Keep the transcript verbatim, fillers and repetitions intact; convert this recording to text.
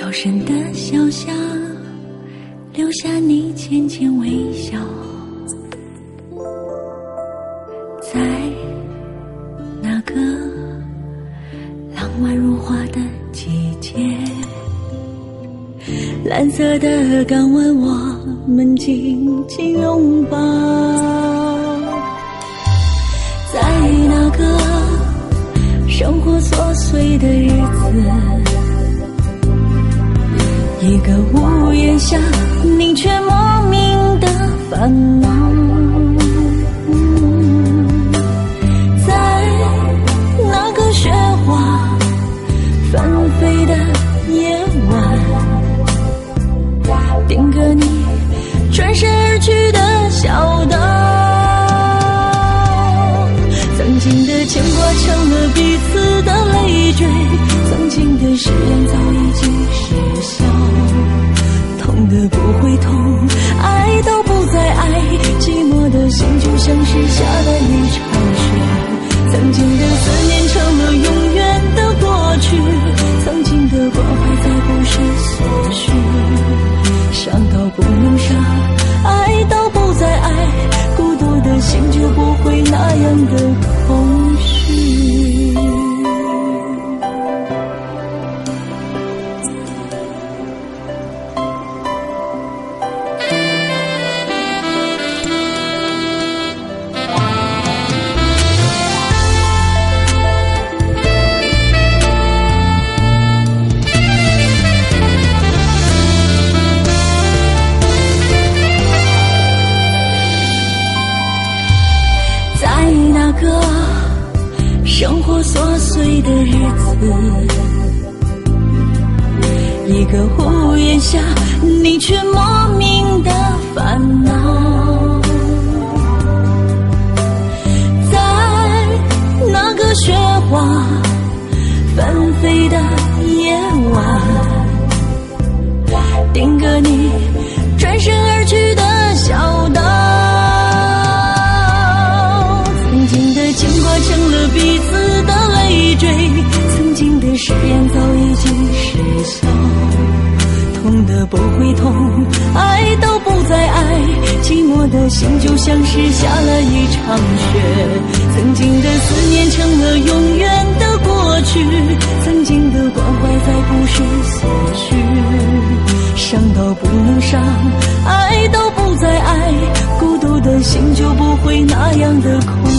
小声的小巷，留下你浅浅微笑。在那个浪漫如花的季节，蓝色的港湾我们紧紧拥抱。在那个生活琐碎的日子，一个屋檐下，你却莫名的烦恼。在那个雪花纷飞的夜晚，定格你转身而去的小岛。曾经的牵挂成了彼此的累赘，曾经的誓言早已经失效。痛的不会痛，爱都不再爱，寂寞的心就像是下了一场雪。曾经的思念成了永远的过去，曾经的关怀再不是所需。伤到不能伤，爱都不再爱，孤独的心就不会那样的空虚。生活琐碎的日子，一个屋檐下，你却莫名的烦恼。在那个雪花纷飞的夜晚，定格你转身而去的小岛。曾经的牵挂成了彼此的累赘，曾经的誓言早已经失效。痛的不会痛，爱都不再爱，寂寞的心就像是下了一场雪。曾经的思念成了永远的过去，曾经的关怀再不是所需。伤到不能伤，爱都不再爱，孤独的心就不会那样的空